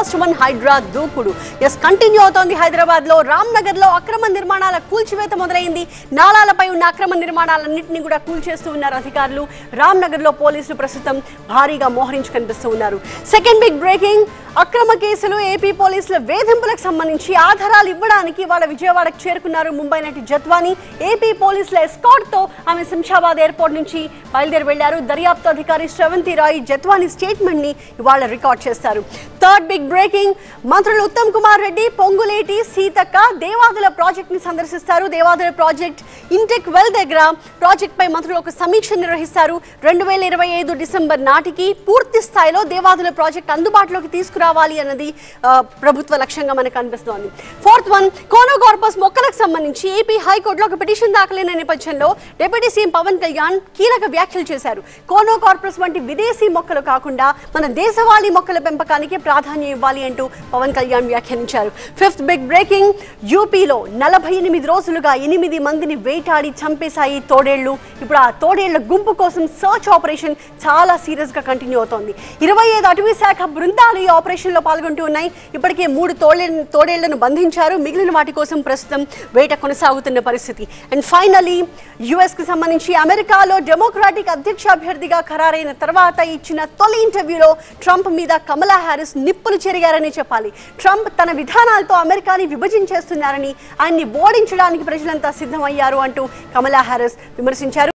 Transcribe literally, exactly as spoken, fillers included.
First one Hydraa దూకుడు. Yes continue అవుతోంది. హైదరాబాద్ లో రామ్ నగర్ లో అక్రమ నిర్మాణాల కూల్చివేత మొదలైంది. నాలాలపై ఉన్న అక్రమ నిర్మాణాలన్నింటినీ కూడా కూల్చేస్తూ ఉన్నారు అధికారులు. రామ్ నగర్ లో పోలీసులు ప్రస్తుతం భారీగా మోహరించి కనిపిస్తూ ఉన్నారు. సెకండ్ బిగ్ బ్రేకింగ్, అక్రమ కేసులు ఏపీ పోలీసుల వేధింపులకు సంబంధించి ఆధారాలు ఇవ్వడానికి వాళ్ళ విజయవాడకు చేరుకున్నారు ముంబై నటి జత్వాని. ఏపీ పోలీసుల ఎస్కార్ట్ తో ఆమె శంషాబాద్ ఎయిర్పోర్ట్ నుంచి బయలుదేరి వెళ్లారు. దర్యాప్తు అధికారి శ్రవంతి రాయ్ జత్వాని స్టేట్మెంట్ ని ఇవాళ రికార్డ్ చేస్తారు. థర్డ్ బిగ్ బ్రేకింగ్, మంత్రులు ఉత్తమ్ కుమార్ రెడ్డి, పొంగులేటి, సీతక్క దేవాదుల ప్రాజెక్ట్ ని సందర్శిస్తారు. దేవాదుల ప్రాజెక్ట్ ఇంటెక్ వెల్ దగ్గర ప్రాజెక్ట్ పై మంత్రులు ఒక సమీక్ష నిర్వహిస్తారు. రెండు వేల ఇరవై ఐదు డిసెంబర్ నాటికి పూర్తి స్థాయిలో దేవాదుల ప్రాజెక్ట్ అందుబాటులోకి తీసుకురావాలి అన్నది ప్రభుత్వ లక్ష్యంగా మనకు అనిపిస్తోంది. ఫోర్త్ వన్, కోనోకార్పస్ మొక్కలకు సంబంధించి ఏపీ హైకోర్టులో ఒక పిటిషన్ దాఖలైన నేపథ్యంలో డిప్యూటీ సీఎం పవన్ కళ్యాణ్ కీలక వ్యాఖ్యలు చేశారు. కోనోకార్పస్ వంటి విదేశీ మొక్కలు కాకుండా మన దేశవాళీ మొక్కల పెంపకానికి ప్రాధాన్యం ఇవ్వాలి అంటూ పవన్ కళ్యాణ్ వ్యాఖ్యానించారు. ఫిఫ్త్ బిగ్ బ్రేకింగ్, యూపీలో నలభై ఎనిమిది రోజులుగా ఎనిమిది మందిని వేటాడి చంపేశాయి తోడేళ్లు. ఇప్పుడు ఆ తోడేళ్ల గుంపు కోసం సర్చ్ ఆపరేషన్ చాలా సీరియస్ గా కంటిన్యూ అవుతోంది. ఇరవై ఐదు అటవీ శాఖ బృందాలు ఈ ఆపరేషన్ లో పాల్గొంటూ ఉన్నాయి. ఇప్పటికే మూడు తోడే తోడేళ్లను బంధించారు. మిగిలిన వాటి కోసం ప్రస్తుతం వేట కొనసాగుతున్న పరిస్థితి. అండ్ ఫైనలీ, యుఎస్ కి సంబంధించి అమెరికాలో డెమోక్రాటిక్ అధ్యక్ష అభ్యర్థిగా ఖరారైన తర్వాత ఇచ్చిన తొలి ఇంటర్వ్యూలో ట్రంప్ మీద కమలా హ్యారిస్ నిప్పులు చెరిగారని చెప్పాలి. ట్రంప్ తన విధానాలతో అమెరికాని విభజించేస్తున్నారని, ఆయన్ని ఓడించడానికి ప్రజలంతా సిద్ధమయ్యారు అంటూ కమలా హ్యారిస్ విమర్శించారు.